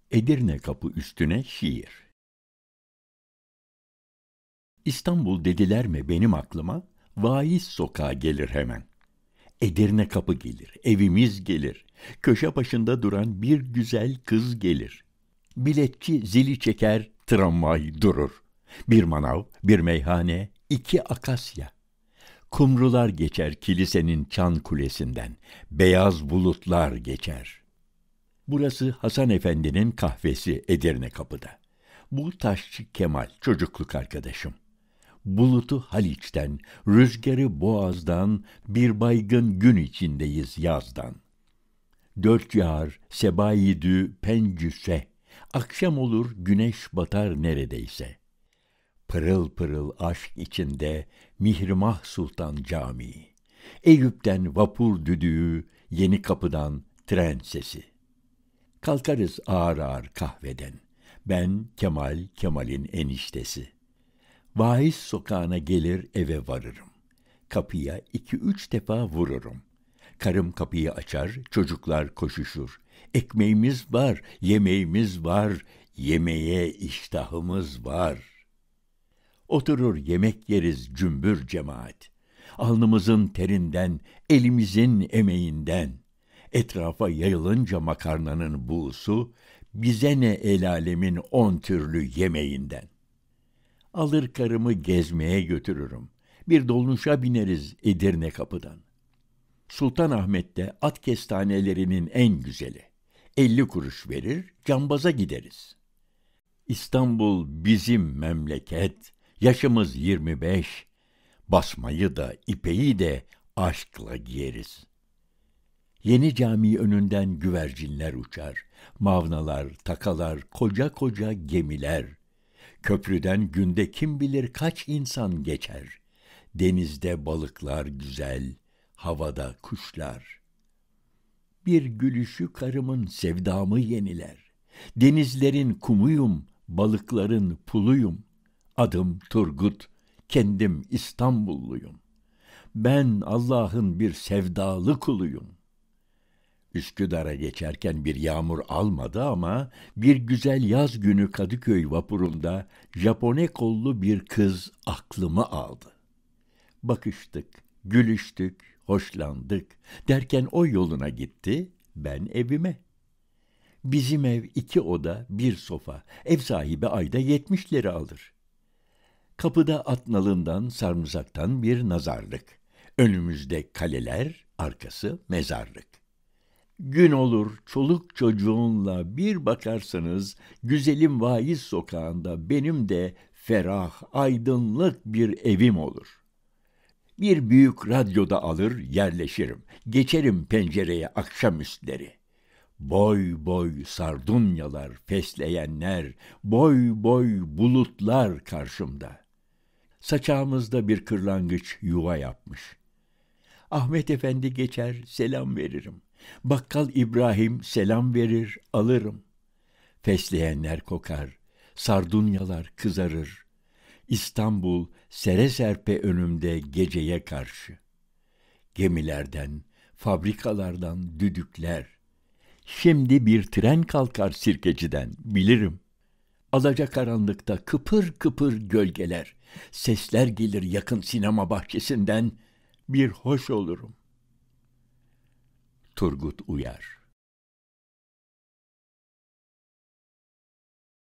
Edirne kapı üstüne şiir. İstanbul dediler mi benim aklıma, Vaiz Sokağı gelir hemen. Edirne kapı gelir, evimiz gelir, köşe başında duran bir güzel kız gelir. Biletçi zili çeker, tramvay durur. Bir manav, bir meyhane, iki akasya. Kumrular geçer kilisenin çan kulesinden, beyaz bulutlar geçer. Burası Hasan Efendi'nin kahvesi Edirne kapıda. Bu taşçı Kemal, çocukluk arkadaşım. Bulutu Haliç'ten, rüzgarı Boğaz'dan, bir baygın gün içindeyiz yazdan. Dört yağar, sebayidü pencüse, akşam olur güneş batar neredeyse. Pırıl pırıl aşk içinde Mihrimah Sultan Camii. Eyüp'ten vapur düdüğü, Yeni Kapı'dan tren sesi. Kalkarız ağır ağır kahveden. Ben Kemal, Kemal'in eniştesi. Vaiz Sokağı'na gelir eve varırım. Kapıya 2-3 defa vururum. Karım kapıyı açar, çocuklar koşuşur. Ekmeğimiz var, yemeğimiz var, yemeğe iştahımız var. Oturur yemek yeriz cümbür cemaat. Alnımızın terinden, elimizin emeğinden. Etrafa yayılınca makarnanın buğusu, bize ne el alemin 10 türlü yemeğinden. Alır karımı gezmeye götürürüm. Bir dolmuşa bineriz Edirne kapıdan. Sultanahmet'te at kestanelerinin en güzeli. 50 kuruş verir, cambaza gideriz. İstanbul bizim memleket, yaşımız 25. Basmayı da, ipeği de aşkla giyeriz. Yeni cami önünden güvercinler uçar, mavnalar, takalar, koca koca gemiler. Köprüden günde kim bilir kaç insan geçer. Denizde balıklar güzel, havada kuşlar. Bir gülüşü karımın sevdamı yeniler. Denizlerin kumuyum, balıkların puluyum. Adım Turgut, kendim İstanbulluyum. Ben Allah'ın bir sevdalı kuluyum. Üsküdar'a geçerken bir yağmur almadı ama bir güzel yaz günü Kadıköy vapurunda Japone kollu bir kız aklımı aldı. Bakıştık, gülüştük, hoşlandık derken o yoluna gitti, ben evime. Bizim ev 2 oda, 1 sofa, ev sahibi ayda 70 lira alır. Kapıda at nalından, sarımsaktan bir nazarlık. Önümüzde kaleler, arkası mezarlık. Gün olur çoluk çocuğunla bir bakarsanız güzelim Vaiz Sokağı'nda benim de ferah, aydınlık bir evim olur. Bir büyük radyoda alır yerleşirim. Geçerim pencereye akşamüstleri. Boy boy sardunyalar, fesleyenler, boy boy bulutlar karşımda. Saçağımızda bir kırlangıç yuva yapmış. Ahmet Efendi geçer, selam veririm. Bakkal İbrahim selam verir, alırım. Fesleğenler kokar, sardunyalar kızarır. İstanbul sere serpe önümde geceye karşı. Gemilerden, fabrikalardan düdükler. Şimdi bir tren kalkar Sirkeci'den, bilirim. Alacakaranlıkta kıpır kıpır gölgeler. Sesler gelir yakın sinema bahçesinden, bir hoş olurum. Turgut Uyar.